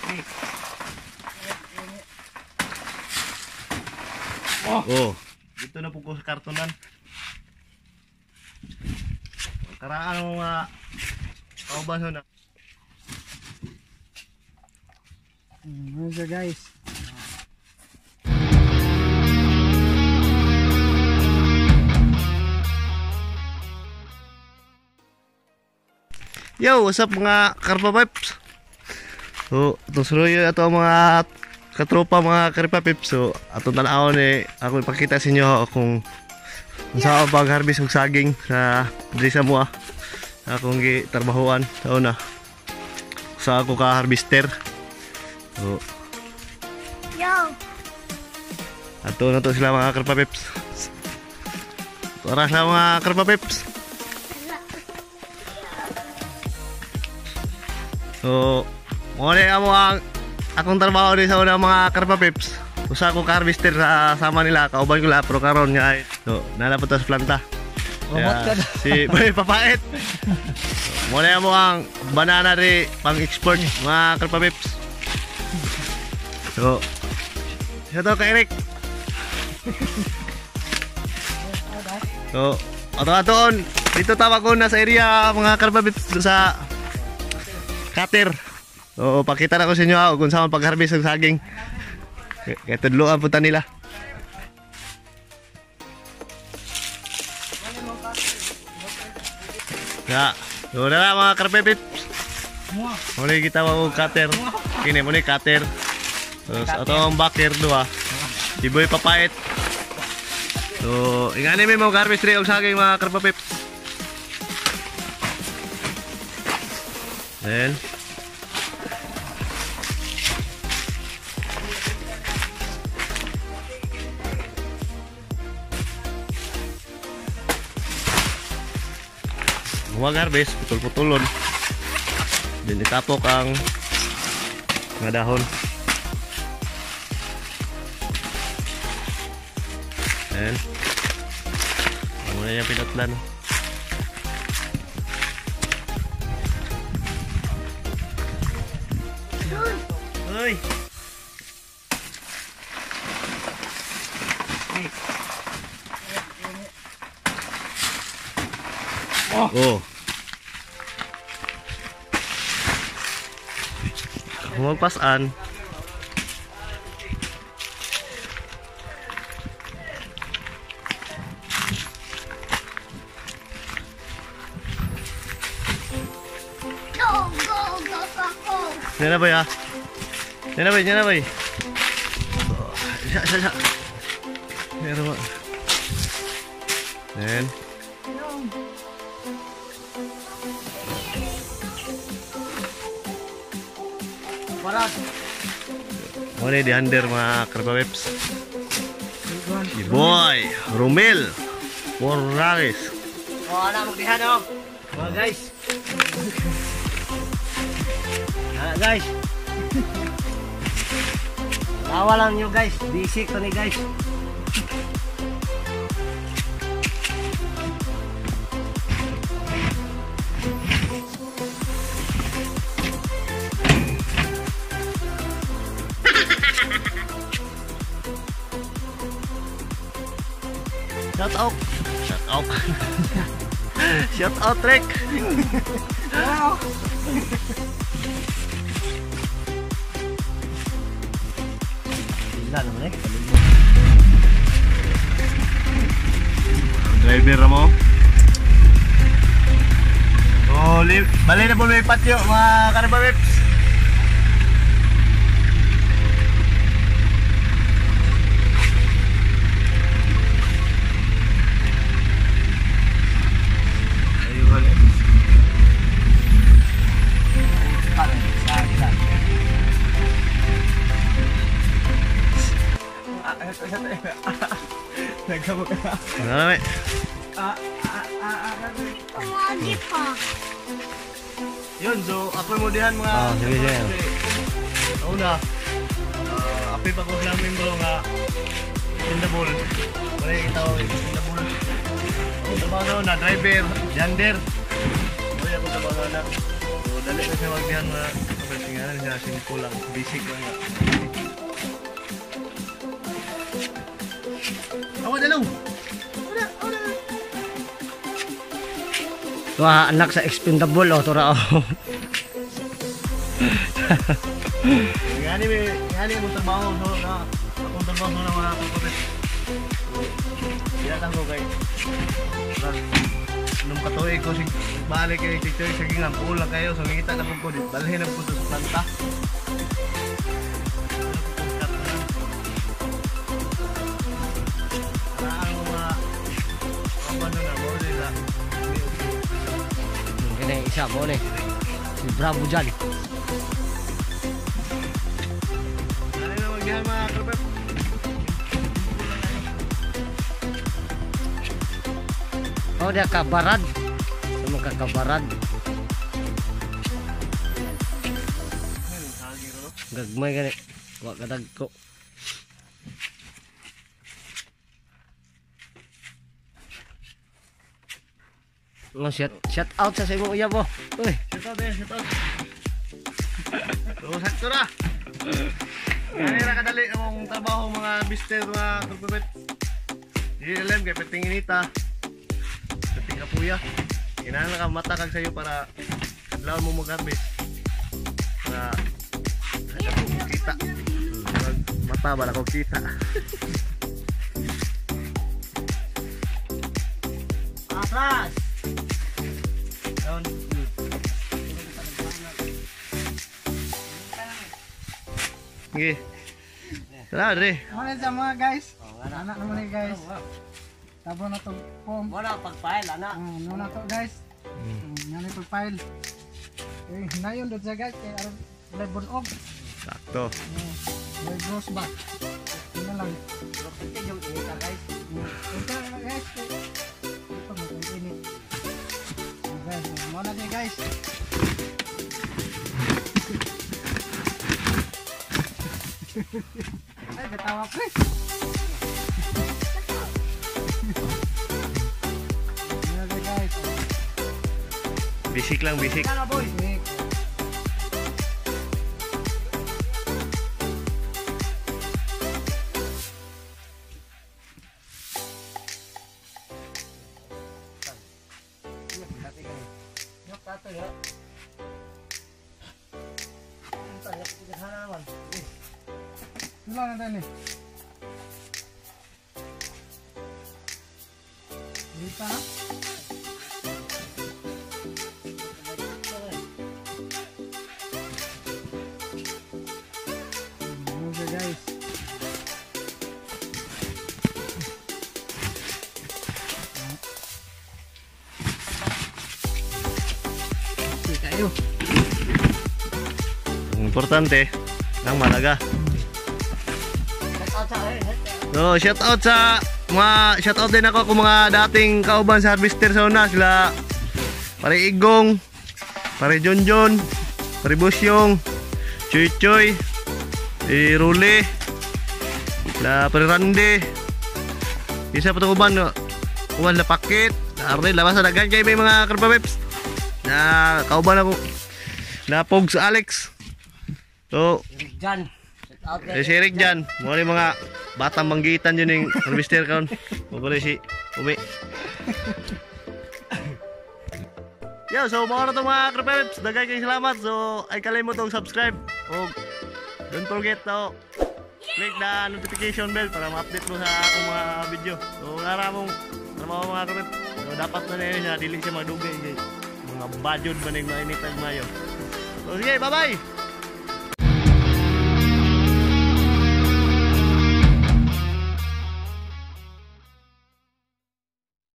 Oh, dito na po ko sa kartonan. Karaan mga kauban na. Ano guys? Yo, what's up mga Karpa Pips? So, itong suruyo ito ang mga katropa mga Karpa Pips. So, atong tanawon ako ipakita sa inyo kung saan ako pag-harvest ng saging sa drisa mo akong gitrabahuan sa una. Sa ako ka-harvester. So, Yo! ato na to sila mga Karpa Pips. Para sa mga Karpa Pips. So, muna mo ang akong trabaho din sa una mga Karpa Pips. Usa ko ka-harvester sa sama nila, kauban ko la pero karon nga ay. So, nalapot sa planta. Kaya, si Boy Papait. So, muna mo ang banana ri pang-export mga Karpa Pips. So, ito kay Eric. So, ato-atoon dito tawag ko na sa area mga Karpa Pips sa cutter. So, pakita na ko sa inyo kung saan pag-harvest ng saging. Kaya tudloan punta nila. Ya, so na mga Karpa Pips. Muna kita mag cutter. Kini muna cutter. Terus atau bakir dua. Si Boy Papait. So, ingani may mga harvest rin ang saging mga Karpa Pips. Then huwag harvest, putol-putulon. Then itapok ang mga dahon. Then muna yung pinatlan. Hoy! Oh. Huwag pasan. Go, go, go, go! Yan na ba ya? Yan na ba? Yan na ba? Siya. Yan na ba? Yan. Muna di under mga Karpa Pips. Si Boy Romel Morales. Oh, anak magdihan oh. Mga guys. Guys. Tawa lang nyo guys. Busy ko ni guys. Shout out. Shout out. Shout out Rick. Gila naman eh. Driver mo. Oh, bali na po may patio mga Karpa Pips. Nagkamag ka. Ano Tumagi pa. yun, so apoy mo dihan mga sige. una apoy pa ko namin bro nga indabol wala yung itaw indabol ang trabaho na driver, jander wala yung trabaho na so dali na siya wag dihan mga tingnan niya, simple lang, basic lang nga. Ako dalaw! Wah, anak sa expendable oh, tura oh. Ngani mo trabaho so na akong trabaho na mga kapatid. Diyan ako kay nung katuig ko balik kay teacher sige nga kulang kayo so ngita na ko dit balhin ang puso sa planta. Ini isa mo ni. Si Bravo dyan. Ano na magdihan mga kapatid? Oh, dia kabarad. Sama kakabarad. Gagmay gani. Wa kadag ko. No, shout out sa imong iya po. Uy, Shout out. So, sakto na. Ngani na kadali ang trabaho mga mister mga kapatid. Di alam kay peting inita. Peting kapuya. Kinahanglan ka matakag sa iyo para kadlaw mo mag-harvest. Para kada mo kita. Mata bala ko kita. atras. Down. Sige. Tara, Dre. Mana sa mga guys? Anak naman ni guys. Tabo na to form. Wala pagfile ana. Ano na to guys? Yan ay pag-file. Eh, nayon doon sa guys. Kaya aron level off. Sakto. May gross back. Yun na lang. Ito yung inita guys. Ito na guys. Ito mo ang init. Guys, muna din guys. Ay, katawa ko eh. Yan na guys. Basic lang, basic. Kala boy. Big. Tato ya. Entar ya kita halaman. Tulang na ni. Dito na. Ano guys? Kayo. Ang importante, ang malaga. So, shout out sa shout out din ako kung mga dating kauban sa harvester sa una sila pare Igong, pare Jonjon, pare Busyong, Choy Choy, Rule, la pare Rande. Isa pa to uban no. Uban la pakit, arne labas sa dagan kay may mga karpapeps. Na kauban ako. Na Pogs Alex. So, Jan. si Eric dyan, mga mga batang manggitan yun yung harvester kaon. Mabali si Umi. Yo, so mga na itong mga krapelips, dagay kayong salamat. So, ay kalimut tong subscribe. O, don't forget to click the notification bell para ma-update mo sa akong mga video. So, ngara mong mga krapelips. So, dapat na nila siya, dili siya magdugay. Mga bajod ba na yung mainitag mayo. So, sige, bye-bye!